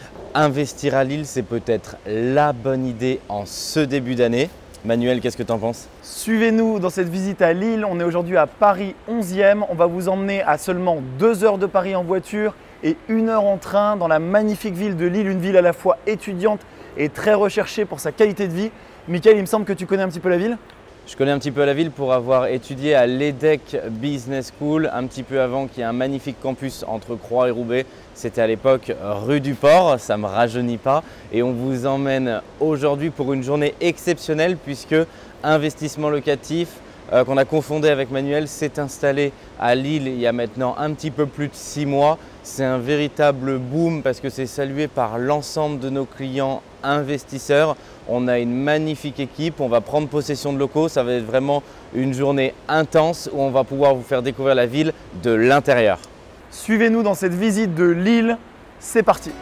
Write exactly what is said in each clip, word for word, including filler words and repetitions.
Investir à Lille, c'est peut-être la bonne idée en ce début d'année. Manuel, qu'est-ce que tu en penses? Suivez-nous dans cette visite à Lille. On est aujourd'hui à Paris onzième. On va vous emmener à seulement deux heures de Paris en voiture et une heure en train dans la magnifique ville de Lille, une ville à la fois étudiante et très recherchée pour sa qualité de vie. Mickaël, il me semble que tu connais un petit peu la ville? Je connais un petit peu la ville pour avoir étudié à l'EDEC Business School un petit peu avant, qui est un magnifique campus entre Croix et Roubaix. C'était à l'époque rue du Port, ça ne me rajeunit pas. Et on vous emmène aujourd'hui pour une journée exceptionnelle puisque Investissement Locatif, euh, qu'on a confondé avec Manuel, s'est installé à Lille il y a maintenant un petit peu plus de six mois. C'est un véritable boom parce que c'est salué par l'ensemble de nos clients investisseurs. On a une magnifique équipe, on va prendre possession de locaux, ça va être vraiment une journée intense où on va pouvoir vous faire découvrir la ville de l'intérieur. Suivez-nous dans cette visite de Lille, c'est parti!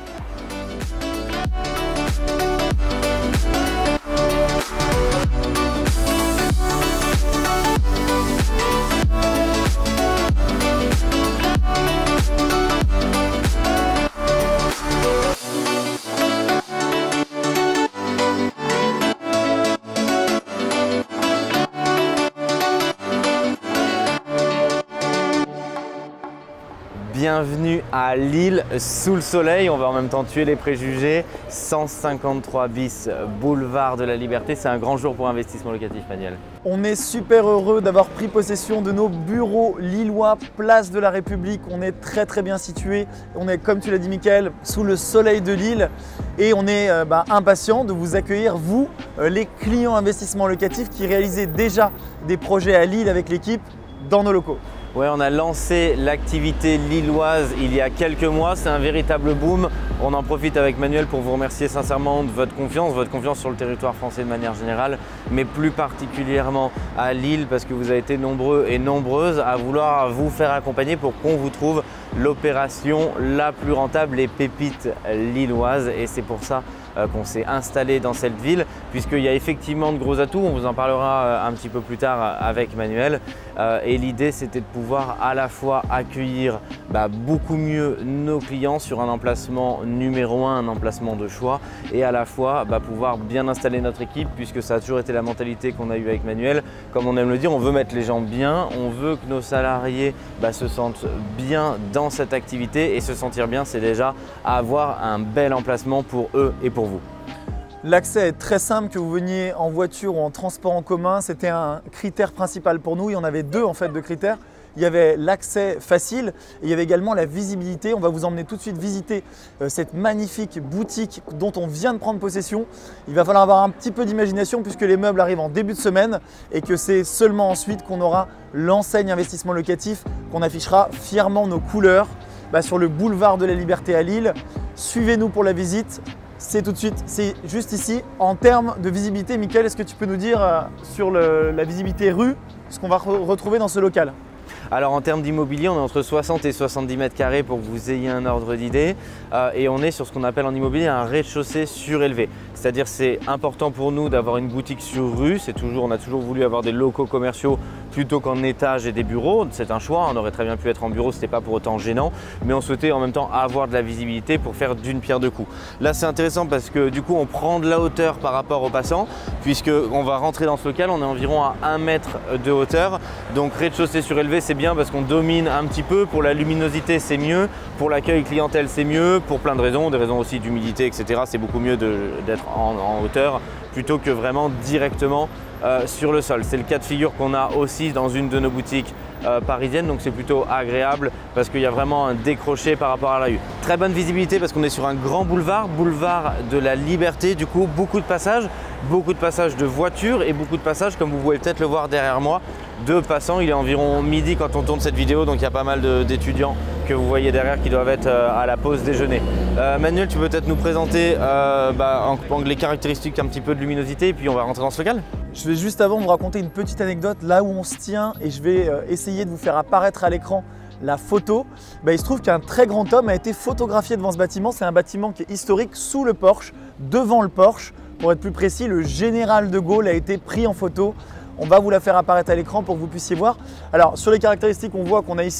Bienvenue à Lille, sous le soleil. On va en même temps tuer les préjugés. cent cinquante-trois bis, boulevard de la Liberté. C'est un grand jour pour Investissement Locatif, Manuel. On est super heureux d'avoir pris possession de nos bureaux lillois, place de la République. On est très très bien situé. On est, comme tu l'as dit Mickaël, sous le soleil de Lille. Et on est euh, bah, impatient de vous accueillir, vous, euh, les clients Investissement Locatif qui réalisez déjà des projets à Lille avec l'équipe dans nos locaux. Ouais, on a lancé l'activité lilloise il y a quelques mois, c'est un véritable boom. On en profite avec Manuel pour vous remercier sincèrement de votre confiance, votre confiance sur le territoire français de manière générale, mais plus particulièrement à Lille parce que vous avez été nombreux et nombreuses à vouloir vous faire accompagner pour qu'on vous trouve l'opération la plus rentable, les pépites lilloises, et c'est pour ça qu'on s'est installé dans cette ville puisqu'il y a effectivement de gros atouts, on vous en parlera un petit peu plus tard avec Manuel, et l'idée c'était de pouvoir à la fois accueillir bah, beaucoup mieux nos clients sur un emplacement numéro un, un emplacement de choix, et à la fois bah, pouvoir bien installer notre équipe puisque ça a toujours été la mentalité qu'on a eue avec Manuel. Comme on aime le dire, on veut mettre les gens bien, on veut que nos salariés bah, se sentent bien dans cette activité, et se sentir bien c'est déjà avoir un bel emplacement pour eux et pour vous. L'accès est très simple, que vous veniez en voiture ou en transport en commun, c'était un critère principal pour nous. Il y en avait deux en fait de critères. Il y avait l'accès facile et il y avait également la visibilité. On va vous emmener tout de suite visiter euh, cette magnifique boutique dont on vient de prendre possession. Il va falloir avoir un petit peu d'imagination puisque les meubles arrivent en début de semaine et que c'est seulement ensuite qu'on aura l'enseigne Investissement Locatif, qu'on affichera fièrement nos couleurs bah, sur le boulevard de la Liberté à Lille. Suivez-nous pour la visite. C'est tout de suite, c'est juste ici. En termes de visibilité, Mickaël, est-ce que tu peux nous dire euh, sur le, la visibilité rue ce qu'on va re retrouver dans ce local? Alors en termes d'immobilier, on est entre soixante et soixante-dix mètres carrés pour que vous ayez un ordre d'idée, euh, et on est sur ce qu'on appelle en immobilier un rez-de-chaussée surélevé. C'est-à-dire c'est important pour nous d'avoir une boutique sur rue, c'est toujours, on a toujours voulu avoir des locaux commerciaux plutôt qu'en étage et des bureaux. C'est un choix, on aurait très bien pu être en bureau, ce n'était pas pour autant gênant, mais on souhaitait en même temps avoir de la visibilité pour faire d'une pierre deux coups. Là c'est intéressant parce que du coup on prend de la hauteur par rapport aux passants, puisqu'on va rentrer dans ce local, on est environ à un mètre de hauteur. Donc rez-de-chaussée surélevé c'est bien parce qu'on domine un petit peu, pour la luminosité c'est mieux, pour l'accueil clientèle c'est mieux, pour plein de raisons, des raisons aussi d'humidité et cetera. C'est beaucoup mieux d'être en, en hauteur plutôt que vraiment directement euh, sur le sol. C'est le cas de figure qu'on a aussi dans une de nos boutiques euh, parisiennes, donc c'est plutôt agréable parce qu'il y a vraiment un décroché par rapport à la rue. Très bonne visibilité parce qu'on est sur un grand boulevard, boulevard de la Liberté, du coup beaucoup de passages, beaucoup de passages de voitures et beaucoup de passages, comme vous pouvez peut-être le voir derrière moi, de passants. Il est environ midi quand on tourne cette vidéo, donc il y a pas mal d'étudiants que vous voyez derrière qui doivent être à la pause déjeuner. Euh, Manuel, tu peux peut-être nous présenter euh, bah, en, en les caractéristiques un petit peu de luminosité, et puis on va rentrer dans ce local. Je vais juste avant vous raconter une petite anecdote là où on se tient, et je vais euh, essayer de vous faire apparaître à l'écran la photo. Bah, il se trouve qu'un très grand homme a été photographié devant ce bâtiment. C'est un bâtiment qui est historique, sous le Porsche, devant le Porsche. Pour être plus précis, le général de Gaulle a été pris en photo. On va vous la faire apparaître à l'écran pour que vous puissiez voir. Alors sur les caractéristiques, on voit qu'on a ici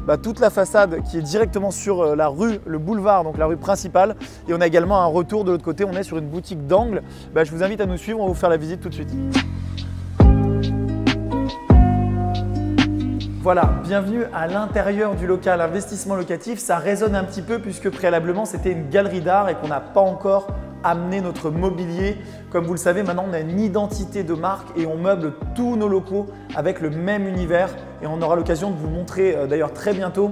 bah, toute la façade qui est directement sur la rue, le boulevard, donc la rue principale. Et on a également un retour de l'autre côté, on est sur une boutique d'angle. Bah, je vous invite à nous suivre, on va vous faire la visite tout de suite. Voilà, bienvenue à l'intérieur du local investissement locatif. Ça résonne un petit peu puisque préalablement c'était une galerie d'art et qu'on n'a pas encore amené notre mobilier. Comme vous le savez, maintenant on a une identité de marque et on meuble tous nos locaux avec le même univers. Et on aura l'occasion de vous montrer euh, d'ailleurs très bientôt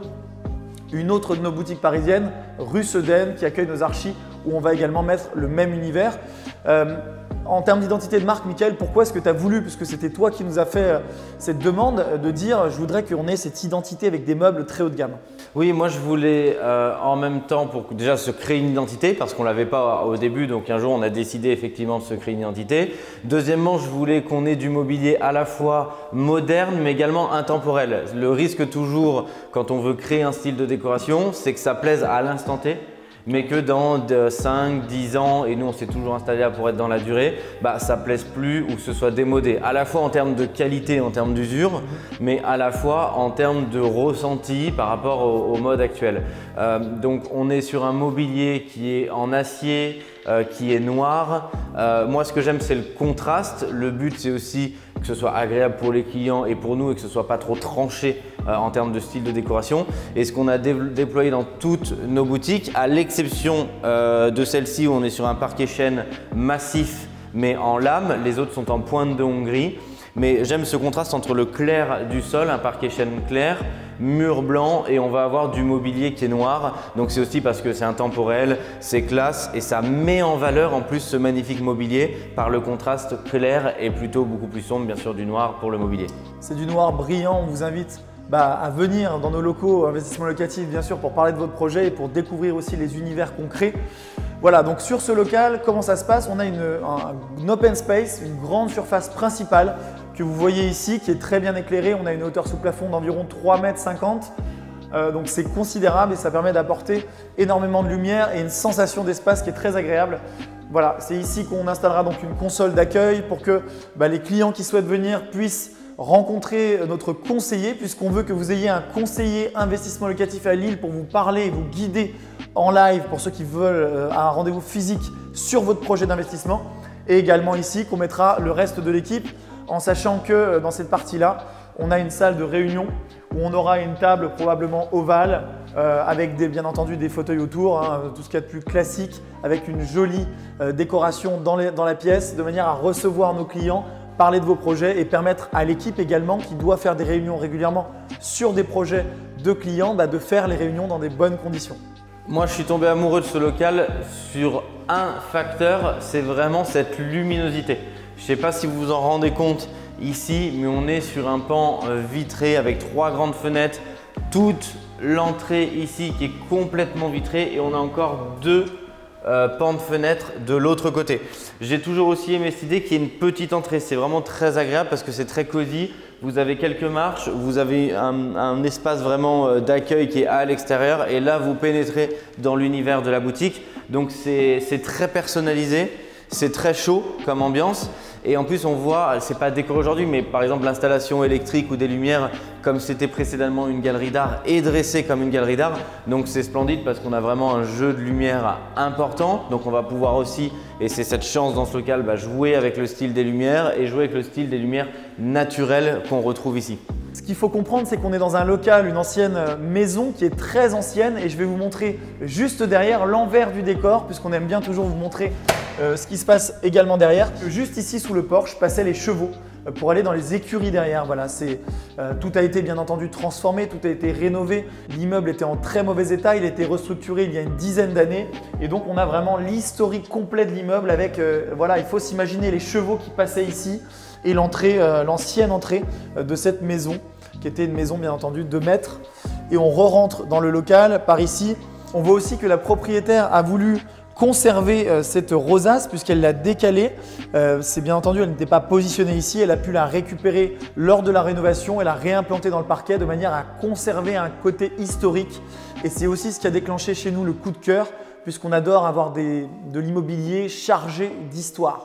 une autre de nos boutiques parisiennes, rue Sedaine, qui accueille nos archis, où on va également mettre le même univers. Euh, En termes d'identité de marque, Mickaël, pourquoi est-ce que tu as voulu, puisque c'était toi qui nous as fait cette demande, de dire je voudrais qu'on ait cette identité avec des meubles très haut de gamme? Oui, moi je voulais euh, en même temps pour déjà se créer une identité parce qu'on ne l'avait pas au début, donc un jour on a décidé effectivement de se créer une identité. Deuxièmement, je voulais qu'on ait du mobilier à la fois moderne mais également intemporel. Le risque toujours quand on veut créer un style de décoration, c'est que ça plaise à l'instant T, mais que dans cinq dix ans, et nous on s'est toujours installé là pour être dans la durée, bah, ça ne plaise plus ou que ce soit démodé. À la fois en termes de qualité, en termes d'usure, mais à la fois en termes de ressenti par rapport au, au mode actuel. Euh, donc on est sur un mobilier qui est en acier, euh, qui est noir. Euh, moi ce que j'aime c'est le contraste. Le but c'est aussi que ce soit agréable pour les clients et pour nous et que ce ne soit pas trop tranché euh, en termes de style de décoration. Et ce qu'on a dé déployé dans toutes nos boutiques, à l'exception euh, de celle-ci où on est sur un parquet chêne massif mais en lame, les autres sont en pointe de Hongrie. Mais j'aime ce contraste entre le clair du sol, un parquet chêne clair, mur blanc et on va avoir du mobilier qui est noir. Donc c'est aussi parce que c'est intemporel, c'est classe et ça met en valeur en plus ce magnifique mobilier par le contraste clair et plutôt beaucoup plus sombre bien sûr du noir pour le mobilier. C'est du noir brillant, on vous invite bah, à venir dans nos locaux investissement locatif bien sûr pour parler de votre projet et pour découvrir aussi les univers qu'on crée. Voilà, donc sur ce local, comment ça se passe? On a une, un, un open space, une grande surface principale que vous voyez ici qui est très bien éclairée. On a une hauteur sous plafond d'environ trois mètres cinquante. Euh, donc c'est considérable et ça permet d'apporter énormément de lumière et une sensation d'espace qui est très agréable. Voilà, c'est ici qu'on installera donc une console d'accueil pour que bah, les clients qui souhaitent venir puissent rencontrer notre conseiller puisqu'on veut que vous ayez un conseiller investissement locatif à Lille pour vous parler et vous guider en live pour ceux qui veulent euh, un rendez-vous physique sur votre projet d'investissement. Et également ici qu'on mettra le reste de l'équipe en sachant que euh, dans cette partie-là, on a une salle de réunion où on aura une table probablement ovale euh, avec des, bien entendu des fauteuils autour, hein, tout ce qu'il y a de plus classique avec une jolie euh, décoration dans, les, dans la pièce de manière à recevoir nos clients, parler de vos projets et permettre à l'équipe également qui doit faire des réunions régulièrement sur des projets de clients bah, de faire les réunions dans des bonnes conditions. Moi, je suis tombé amoureux de ce local sur un facteur, c'est vraiment cette luminosité. Je ne sais pas si vous vous en rendez compte ici, mais on est sur un pan vitré avec trois grandes fenêtres. Toute l'entrée ici qui est complètement vitrée et on a encore deux euh, pans de fenêtres de l'autre côté. J'ai toujours aussi aimé cette idée qu'il y ait une petite entrée. C'est vraiment très agréable parce que c'est très cosy. Vous avez quelques marches, vous avez un, un espace vraiment d'accueil qui est à l'extérieur et là vous pénétrez dans l'univers de la boutique. Donc c'est très personnalisé, c'est très chaud comme ambiance et en plus on voit, c'est pas décoré aujourd'hui mais par exemple l'installation électrique ou des lumières comme c'était précédemment une galerie d'art est dressée comme une galerie d'art. Donc c'est splendide parce qu'on a vraiment un jeu de lumière important. Donc on va pouvoir aussi, et c'est cette chance dans ce local, bah, jouer avec le style des lumières et jouer avec le style des lumières naturelles qu'on retrouve ici. Ce qu'il faut comprendre, c'est qu'on est dans un local, une ancienne maison qui est très ancienne et je vais vous montrer juste derrière l'envers du décor puisqu'on aime bien toujours vous montrer euh, ce qui se passe également derrière. Juste ici sous le porche passaient les chevaux pour aller dans les écuries derrière. Voilà, c'est, euh, tout a été bien entendu transformé, tout a été rénové. L'immeuble était en très mauvais état, il a été restructuré il y a une dizaine d'années et donc on a vraiment l'historique complet de l'immeuble avec, euh, voilà, il faut s'imaginer les chevaux qui passaient ici et l'entrée, euh, l'ancienne entrée de cette maison qui était une maison bien entendu de maître. Et on re-rentre dans le local par ici. On voit aussi que la propriétaire a voulu conserver euh, cette rosace puisqu'elle l'a décalée. Euh, c'est bien entendu, elle n'était pas positionnée ici. Elle a pu la récupérer lors de la rénovation et la réimplanter dans le parquet de manière à conserver un côté historique. Et c'est aussi ce qui a déclenché chez nous le coup de cœur puisqu'on adore avoir des, de l'immobilier chargé d'histoire.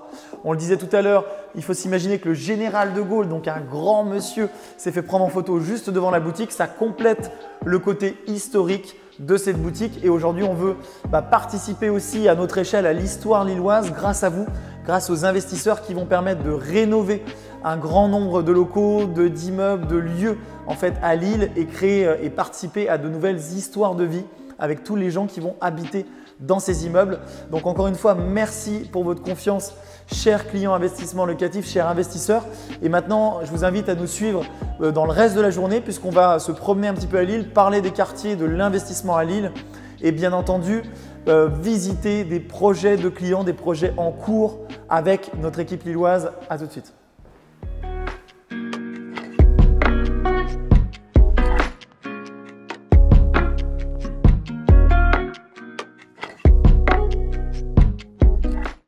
On le disait tout à l'heure, il faut s'imaginer que le général de Gaulle, donc un grand monsieur, s'est fait prendre en photo juste devant la boutique. Ça complète le côté historique de cette boutique et aujourd'hui on veut bah, participer aussi à notre échelle à l'histoire lilloise grâce à vous, grâce aux investisseurs qui vont permettre de rénover un grand nombre de locaux, de, d'immeubles, de lieux en fait à Lille et créer et participer à de nouvelles histoires de vie avec tous les gens qui vont habiter dans ces immeubles. Donc encore une fois, merci pour votre confiance, chers clients investissement locatif, chers investisseurs. Et maintenant, je vous invite à nous suivre dans le reste de la journée puisqu'on va se promener un petit peu à Lille, parler des quartiers, de l'investissement à Lille et bien entendu euh, visiter des projets de clients, des projets en cours avec notre équipe lilloise. À tout de suite.